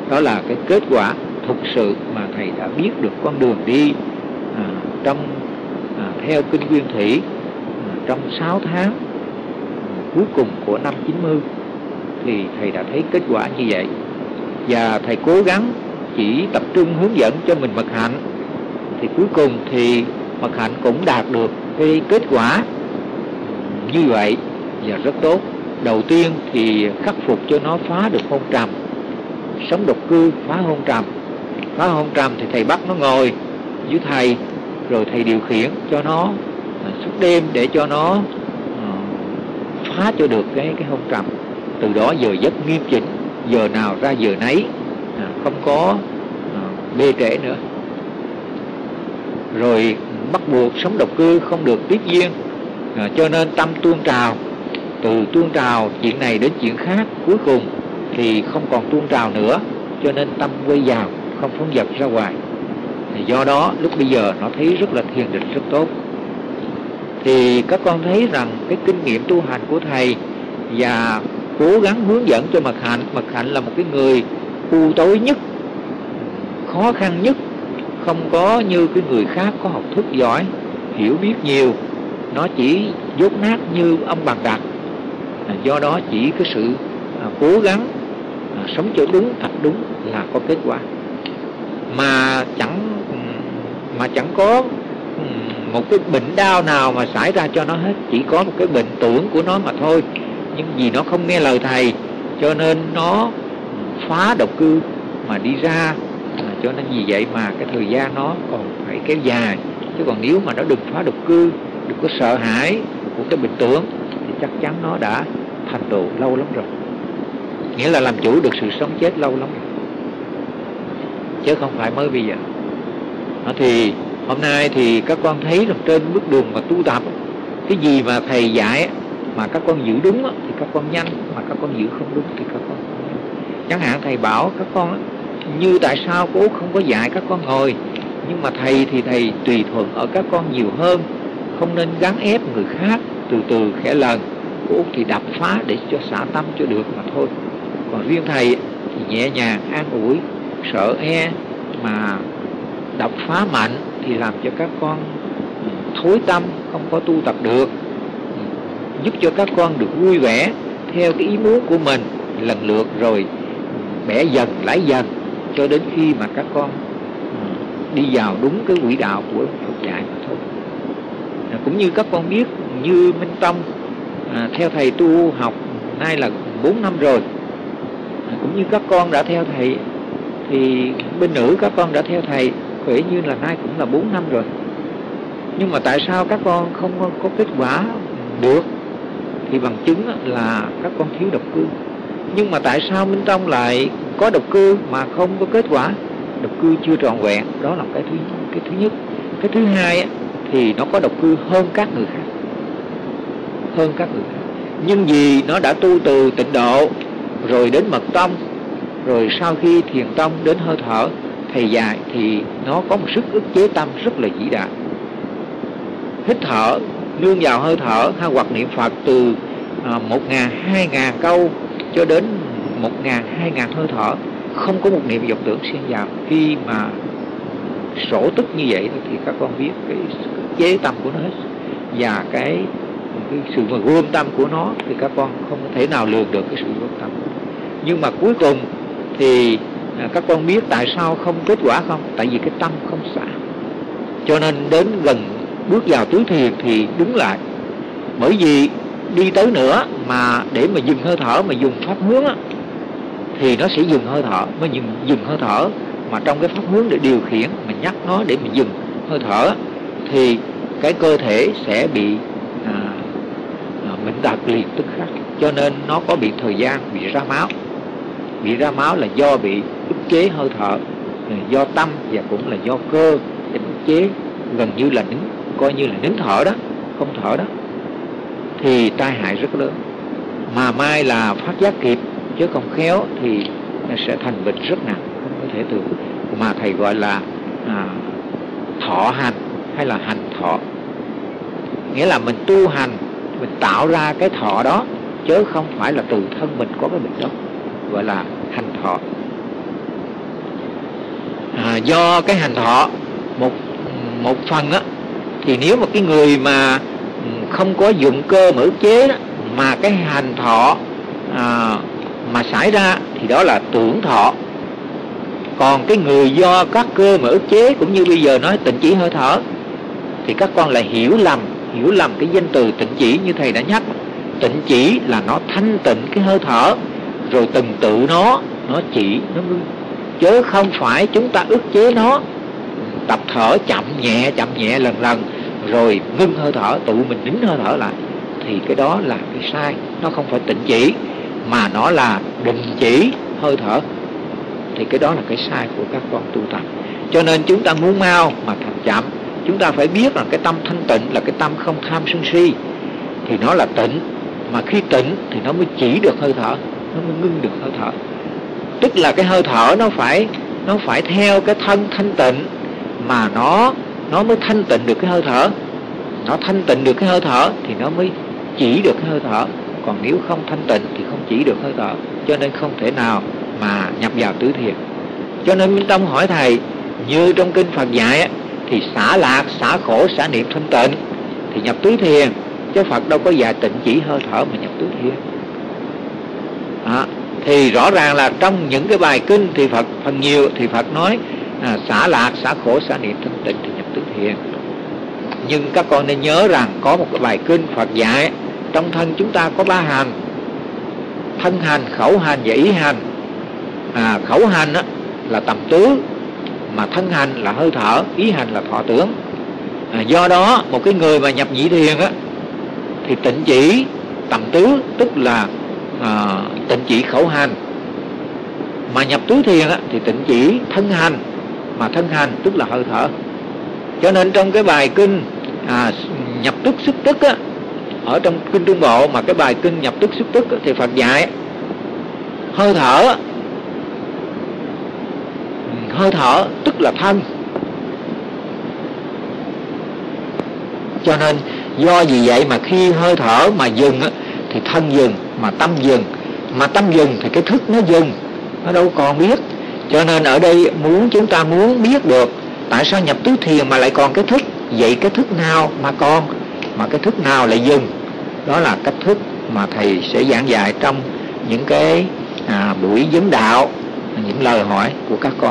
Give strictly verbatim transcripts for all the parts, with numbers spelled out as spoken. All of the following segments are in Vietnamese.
Đó là cái kết quả thực sự mà thầy đã biết được con đường đi à, trong à, theo kinh Nguyên Thủy à, trong sáu tháng à, cuối cùng của năm chín mươi. Thì thầy đã thấy kết quả như vậy, và thầy cố gắng chỉ tập trung hướng dẫn cho mình mật hạnh, thì cuối cùng thì mật hạnh cũng đạt được cái kết quả như vậy, và rất tốt. Đầu tiên thì khắc phục cho nó phá được hôn trầm, sống độc cư phá hôn trầm. Phá hôn trầm thì thầy bắt nó ngồi với thầy, rồi thầy điều khiển cho nó à, suốt đêm để cho nó à, phá cho được cái cái hôn trầm. Từ đó giờ giấc nghiêm chỉnh, giờ nào ra giờ nấy, à, không có à, bê trễ nữa. Rồi bắt buộc sống độc cư không được tiếp duyên, à, cho nên tâm tuôn trào, từ tuôn trào chuyện này đến chuyện khác, cuối cùng thì không còn tuôn trào nữa, cho nên tâm quay vào, không phóng dật ra ngoài. Thì do đó lúc bây giờ nó thấy rất là thiền định, rất tốt. Thì các con thấy rằng cái kinh nghiệm tu hành của thầy và cố gắng hướng dẫn cho mật hạnh. Mật hạnh là một cái người u tối nhất, khó khăn nhất, không có như cái người khác có học thức giỏi, hiểu biết nhiều. Nó chỉ dốt nát như ông Bàn Đạt. À, do đó chỉ cái sự à, cố gắng à, sống cho đúng, thật đúng là có kết quả. Mà chẳng mà chẳng có một cái bệnh đau nào mà xảy ra cho nó hết, chỉ có một cái bệnh tưởng của nó mà thôi. Nhưng vì nó không nghe lời thầy, cho nên nó phá độc cư mà đi ra, à, cho nên vì vậy mà cái thời gian nó còn phải kéo dài. Chứ còn nếu mà nó đừng phá độc cư, đừng có sợ hãi của cái bệnh tưởng, thì chắc chắn nó đã thành tựu lâu lắm rồi. Nghĩa là làm chủ được sự sống chết lâu lắm rồi, chứ không phải mới bây giờ. Đó, thì hôm nay thì các con thấy rằng trên bước đường mà tu tập, cái gì mà thầy dạy mà các con giữ đúng thì các con nhanh, mà các con giữ không đúng thì các con không nhanh. Chẳng hạn thầy bảo các con như tại sao cô không có dạy các con ngồi, nhưng mà thầy thì thầy tùy thuận ở các con nhiều hơn, không nên gắn ép người khác, từ từ khẽ lần. Cô thì đập phá để cho xả tâm cho được mà thôi. Còn riêng thầy thì nhẹ nhàng an ủi, sợ e mà đập phá mạnh thì làm cho các con thối tâm, không có tu tập được. Giúp cho các con được vui vẻ theo cái ý muốn của mình, lần lượt rồi bẻ dần lãi dần, cho đến khi mà các con đi vào đúng cái quỹ đạo của Phật dạy mà thôi. Cũng như các con biết, như Minh Tông à, theo thầy tu học nay là bốn năm rồi, à, cũng như các con đã theo thầy, thì bên nữ các con đã theo thầy khỏe như là nay cũng là bốn năm rồi. Nhưng mà tại sao các con không có kết quả được? Thì bằng chứng là các con thiếu độc cư. Nhưng mà tại sao Minh Tông lại có độc cư mà không có kết quả? Độc cư chưa trọn vẹn, đó là cái thứ cái thứ nhất. Cái thứ hai thì nó có độc cư hơn các người khác, hơn các người khác. Nhưng vì nó đã tu từ tịnh độ, rồi đến mật tông, rồi sau khi thiền tông đến hơi thở thầy dạy, thì nó có một sức ức chế tâm rất là vĩ đại. Hít thở, nương vào hơi thở, hay hoặc niệm Phật từ à, một ngàn, hai ngàn câu cho đến một ngàn, hai ngàn hơi thở, không có một niệm vọng tưởng xen vào. Khi mà sổ tức như vậy thì các con biết cái chế tâm của nó hết, và cái, cái sự mà gom tâm của nó thì các con không thể nào lường được cái sự gom tâm. Nhưng mà cuối cùng thì à, các con biết tại sao không kết quả không? Tại vì cái tâm không xả. Cho nên đến gần bước vào tứ thiền thì đứng lại. Bởi vì đi tới nữa mà để mà dừng hơi thở mà dùng pháp hướng á, thì nó sẽ dừng hơi thở, mới dừng, dừng hơi thở. Mà trong cái pháp hướng để điều khiển, mình nhắc nó để mình dừng hơi thở, thì cái cơ thể sẽ bị à, à, bệnh tật liền tức khắc. Cho nên nó có bị thời gian bị ra máu. Bị ra máu là do bị ức chế hơi thở, do tâm và cũng là do cơ để ức chế, gần như là nín, coi như là nín thở đó, không thở đó, thì tai hại rất lớn. Mà mai là phát giác kịp, chứ không khéo thì sẽ thành bệnh rất nặng, không có thể tưởng. Mà thầy gọi là à, thọ hành hay là hành thọ. Nghĩa là mình tu hành, mình tạo ra cái thọ đó, chứ không phải là từ thân mình có cái bệnh đó, gọi là hành thọ. do cái hành thọ một một phần á, thì nếu mà cái người mà không có dụng cơ mà ức chế đó, mà cái hành thọ à, mà xảy ra thì đó là tưởng thọ. Còn cái người do các cơ mà ức chế, cũng như bây giờ nói tịnh chỉ hơi thở, thì các con lại hiểu lầm hiểu lầm cái danh từ tịnh chỉ. Như thầy đã nhắc, tịnh chỉ là nó thanh tịnh cái hơi thở, rồi từng tự nó nó chỉ nó ngưng, chứ không phải chúng ta ức chế nó, tập thở chậm nhẹ chậm nhẹ lần lần rồi ngưng hơi thở, tự mình nín hơi thở lại, thì cái đó là cái sai. Nó không phải tịnh chỉ mà nó là định chỉ hơi thở, thì cái đó là cái sai của các con tu tập. Cho nên chúng ta muốn mau mà thành chậm, chúng ta phải biết là cái tâm thanh tịnh là cái tâm không tham sân si, thì nó là tịnh. Mà khi tịnh thì nó mới chỉ được hơi thở, nó mới ngưng được hơi thở. Tức là cái hơi thở nó phải nó phải theo cái thân thanh tịnh mà nó nó mới thanh tịnh được cái hơi thở. Nó thanh tịnh được cái hơi thở thì nó mới chỉ được cái hơi thở. Còn nếu không thanh tịnh thì không chỉ được hơi thở, cho nên không thể nào mà nhập vào tứ thiền. Cho nên Minh Tông hỏi thầy, như trong kinh Phật dạy á, thì xả lạc, xả khổ, xả niệm thanh tịnh thì nhập tứ thiền, chứ Phật đâu có dạy tịnh chỉ hơi thở mà nhập tứ thiền. À, thì rõ ràng là trong những cái bài kinh thì Phật phần nhiều thì Phật nói à, xả lạc, xả khổ, xả niệm thanh tịnh thì nhập tứ thiền. Nhưng các con nên nhớ rằng có một cái bài kinh Phật dạy trong thân chúng ta có ba hành: thân hành, khẩu hành và ý hành. À, khẩu hành á, là tầm tứ, mà thân hành là hơi thở, ý hành là thọ tưởng. À, do đó một cái người mà nhập nhị thiền á, thì tịnh chỉ tầm tứ, tức là à, tịnh chỉ khẩu hành. Mà nhập tứ thiền á, thì tịnh chỉ thân hành, mà thân hành tức là hơi thở. Cho nên trong cái bài kinh à, nhập tức xuất tức á, ở trong kinh Trung Bộ mà cái bài kinh nhập tức xuất tức á, thì Phật dạy hơi thở, hơi thở tức là thân. Cho nên do gì vậy mà khi hơi thở mà dừng á, thì thân dừng, mà tâm dừng. Mà tâm dừng thì cái thức nó dừng, nó đâu còn biết. Cho nên ở đây muốn chúng ta muốn biết được tại sao nhập tứ thiền mà lại còn cái thức. Vậy cái thức nào mà còn, mà cái thức nào lại dừng? Đó là cách thức mà thầy sẽ giảng dạy trong những cái à, buổi vấn đạo, những lời hỏi của các con.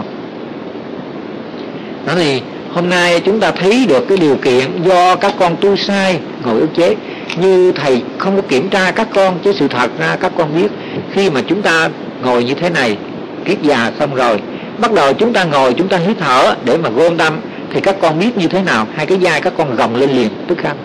Đó thì hôm nay chúng ta thấy được cái điều kiện do các con tu sai ngồi ức chế. Như thầy không có kiểm tra các con, chứ sự thật ra các con biết khi mà chúng ta ngồi như thế này, kiết già xong rồi, bắt đầu chúng ta ngồi, chúng ta hít thở để mà gom tâm, thì các con biết như thế nào? Hai cái vai các con gồng lên liền tức khắc.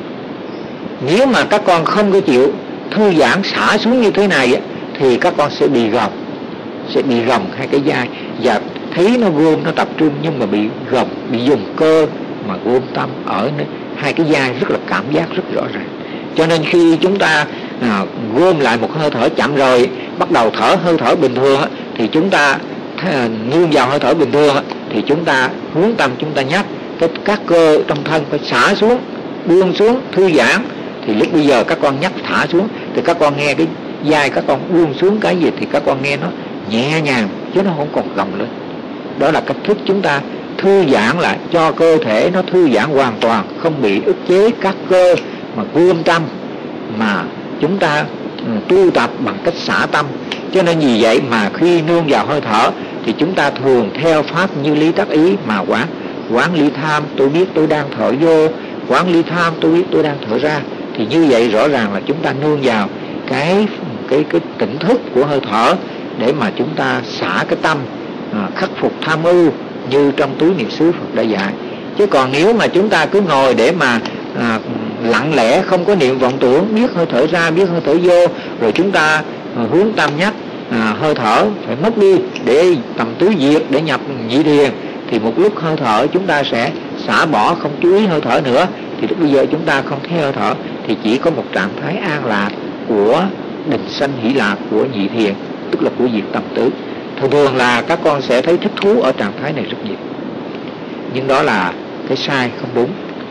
Nếu mà các con không có chịu thư giãn xả xuống như thế này thì các con sẽ bị gồng, sẽ bị gồng hai cái vai, và thấy nó gom, nó tập trung, nhưng mà bị gồng, bị dùng cơ mà gom tâm ở hai cái vai, rất là cảm giác rất rõ ràng. Cho nên khi chúng ta à, gom lại một hơi thở chậm rồi, bắt đầu thở hơi thở bình thường á, thì chúng ta à, nương vào hơi thở bình thường á, thì chúng ta hướng tâm, chúng ta nhắc cái các cơ trong thân phải xả xuống, buông xuống, thư giãn. Thì lúc bây giờ các con nhắc thả xuống thì các con nghe cái vai các con buông xuống cái gì thì các con nghe nó nhẹ nhàng, chứ nó không còn gồng lên. Đó là cách thức chúng ta thư giãn lại cho cơ thể nó thư giãn hoàn toàn, không bị ức chế các cơ mà gom tâm, mà chúng ta tu tập bằng cách xả tâm. Cho nên vì vậy mà khi nương vào hơi thở thì chúng ta thường theo pháp như lý tác ý mà quán. Quán ly tham, tôi biết tôi đang thở vô. Quán ly tham, tôi biết tôi đang thở ra. Thì như vậy rõ ràng là chúng ta nương vào cái cái cái tỉnh thức của hơi thở để mà chúng ta xả cái tâm, à, khắc phục tham ưu như trong túi niệm xứ Phật đã dạy. Chứ còn nếu mà chúng ta cứ ngồi để mà à, lặng lẽ không có niệm vọng tưởng, biết hơi thở ra, biết hơi thở vô, rồi chúng ta à, hướng tâm nhắc à, hơi thở phải mất đi để tầm tứ diệt, để nhập nhị thiền, thì một lúc hơi thở chúng ta sẽ xả bỏ, không chú ý hơi thở nữa, thì lúc bây giờ chúng ta không thấy hơi thở, thì chỉ có một trạng thái an lạc của định sanh hỷ lạc, của nhị thiền, tức là của diệt tâm tứ. Thường thường là các con sẽ thấy thích thú ở trạng thái này rất nhiều, nhưng đó là cái sai, không đúng.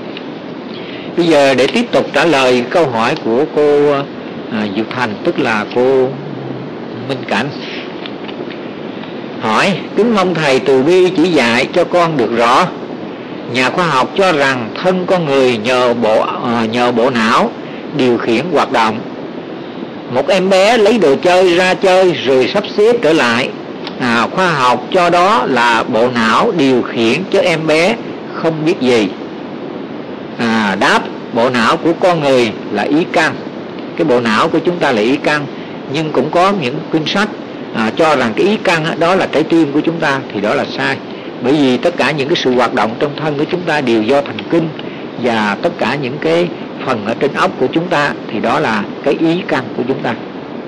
Bây giờ để tiếp tục trả lời câu hỏi của cô à, Diệu Thành, tức là cô Minh Cảnh. Hỏi: kính mong thầy từ bi chỉ dạy cho con được rõ. Nhà khoa học cho rằng thân con người nhờ bộ uh, nhờ bộ não điều khiển hoạt động. Một em bé lấy đồ chơi ra chơi rồi sắp xếp trở lại, à, khoa học cho đó là bộ não điều khiển chứ em bé không biết gì. À, đáp: bộ não của con người là ý căn. Cái bộ não của chúng ta là ý căn, nhưng cũng có những kinh sách à, cho rằng cái ý căn đó là trái tim của chúng ta, thì đó là sai. Bởi vì tất cả những cái sự hoạt động trong thân của chúng ta đều do thần kinh, và tất cả những cái phần ở trên óc của chúng ta thì đó là cái ý căn của chúng ta.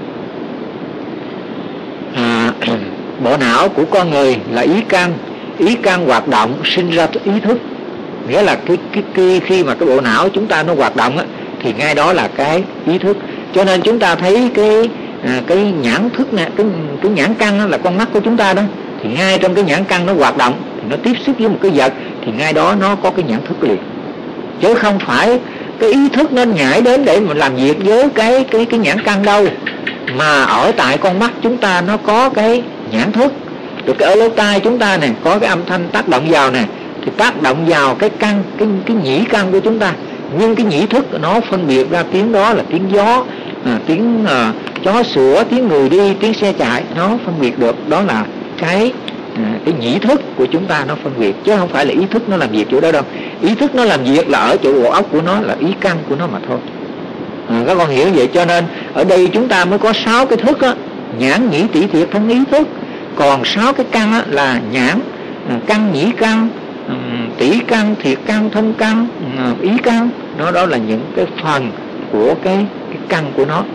À, bộ não của con người là ý căn. Ý căn hoạt động sinh ra ý thức. Nghĩa là cái, cái, cái khi mà cái bộ não chúng ta nó hoạt động á, thì ngay đó là cái ý thức. Cho nên chúng ta thấy cái à, cái nhãn thức nè, cái, cái nhãn căn á, là con mắt của chúng ta đó, thì ngay trong cái nhãn căn nó hoạt động thì nó tiếp xúc với một cái vật, thì ngay đó nó có cái nhãn thức liền, chứ không phải cái ý thức nó nhảy đến để mà làm việc với cái cái cái nhãn căn đâu. Mà ở tại con mắt chúng ta nó có cái nhãn thức. Rồi cái ở lỗ tai chúng ta nè có cái âm thanh tác động vào nè, thì tác động vào cái căn, cái cái nhĩ căn của chúng ta. Nhưng cái nhĩ thức nó phân biệt ra tiếng đó là tiếng gió, à, tiếng à, chó sủa, tiếng người đi, tiếng xe chạy, nó phân biệt được. Đó là cái à, cái nhĩ thức của chúng ta nó phân biệt, chứ không phải là ý thức nó làm việc chỗ đó đâu. Ý thức nó làm việc là ở chỗ bộ óc của nó, là ý căn của nó mà thôi. À, các con hiểu vậy. Cho nên ở đây chúng ta mới có sáu cái thức á: nhãn, nhĩ, tỷ, thiệt, thân, ý, thức. Còn sáu cái căn á, là nhãn, căn, nhĩ căn, tỷ căn, thiệt căn, thân căn, ý căn. Nó đó là những cái phần của cái, cái căn của nó.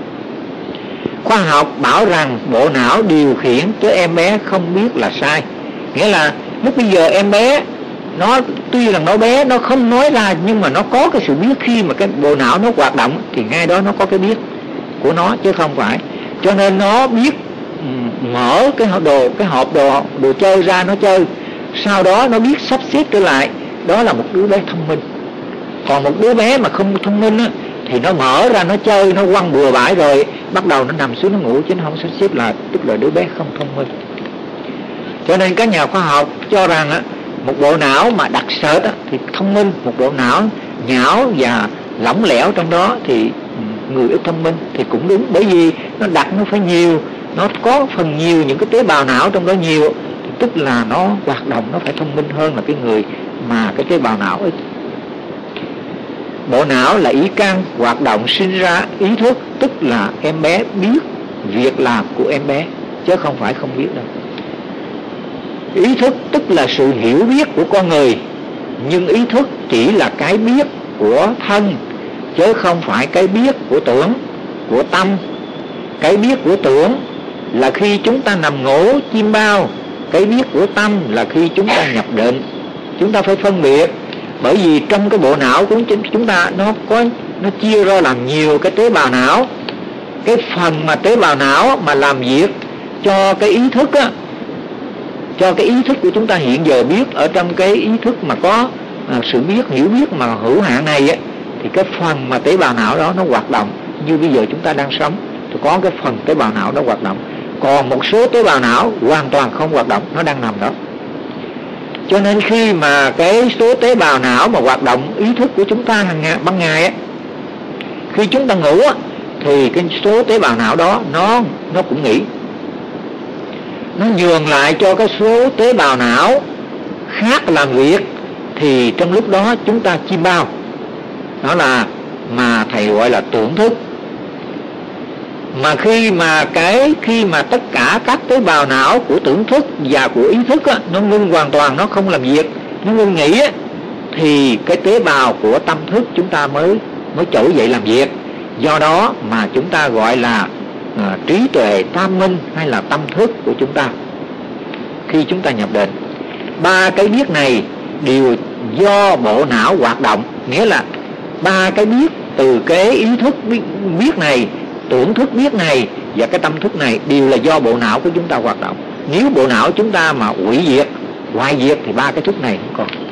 Khoa học bảo rằng bộ não điều khiển chứ em bé không biết là sai. Nghĩa là lúc bây giờ em bé nó tuy rằng nó bé, nó không nói ra, nhưng mà nó có cái sự biết. Khi mà cái bộ não nó hoạt động thì ngay đó nó có cái biết của nó, chứ không phải. Cho nên nó biết mở cái đồ cái hộp đồ đồ chơi ra nó chơi, sau đó nó biết sắp xếp trở lại. Đó là một đứa bé thông minh. Còn một đứa bé mà không thông minh á, thì nó mở ra nó chơi, nó quăng bừa bãi rồi bắt đầu nó nằm xuống nó ngủ, chứ nó không sắp xếp lại, tức là đứa bé không thông minh. Cho nên các nhà khoa học cho rằng á, một bộ não mà đặc sệt á, thì thông minh. Một bộ não nhão và lỏng lẻo trong đó thì người ít thông minh, thì cũng đúng. Bởi vì nó đặc, nó phải nhiều, nó có phần nhiều những cái tế bào não trong đó nhiều, thì tức là nó hoạt động nó phải thông minh hơn là cái người mà cái tế bào não ít. Bộ não là ý căn, hoạt động sinh ra ý thức, tức là em bé biết việc làm của em bé, chứ không phải không biết đâu. Ý thức tức là sự hiểu biết của con người, nhưng ý thức chỉ là cái biết của thân, chứ không phải cái biết của tưởng, của tâm. Cái biết của tưởng là khi chúng ta nằm ngủ chiêm bao, cái biết của tâm là khi chúng ta nhập định. Chúng ta phải phân biệt, bởi vì trong cái bộ não của chúng ta nó có nó chia ra làm nhiều cái tế bào não. Cái phần mà tế bào não mà làm việc cho cái ý thức á, cho cái ý thức của chúng ta hiện giờ biết ở trong cái ý thức mà có à, sự biết, hiểu biết mà hữu hạn này á, thì cái phần mà tế bào não đó nó hoạt động như bây giờ chúng ta đang sống, thì có cái phần tế bào não đó hoạt động. Còn một số tế bào não hoàn toàn không hoạt động, nó đang nằm đó. Cho nên khi mà cái số tế bào não mà hoạt động ý thức của chúng ta hàng ngày, ban ngày á, khi chúng ta ngủ á, thì cái số tế bào não đó nó nó cũng nghỉ, nó nhường lại cho cái số tế bào não khác làm việc, thì trong lúc đó chúng ta chiêm bao. Đó là mà thầy gọi là tưởng thức. Mà khi mà cái khi mà tất cả các tế bào não của tưởng thức và của ý thức á, nó ngưng hoàn toàn, nó không làm việc, nó ngưng nghỉ á, thì cái tế bào của tâm thức chúng ta mới mới trỗi dậy làm việc. Do đó mà chúng ta gọi là à, trí tuệ tam minh hay là tâm thức của chúng ta khi chúng ta nhập định. Ba cái biết này đều do bộ não hoạt động, nghĩa là ba cái biết từ cái ý thức biết, biết này, tưởng thức biết này và cái tâm thức này đều là do bộ não của chúng ta hoạt động. Nếu bộ não chúng ta mà hủy diệt, hoại diệt thì ba cái thức này không còn.